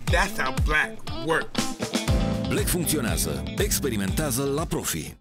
That's how black works. Black funcționează. Experimentează la Profi.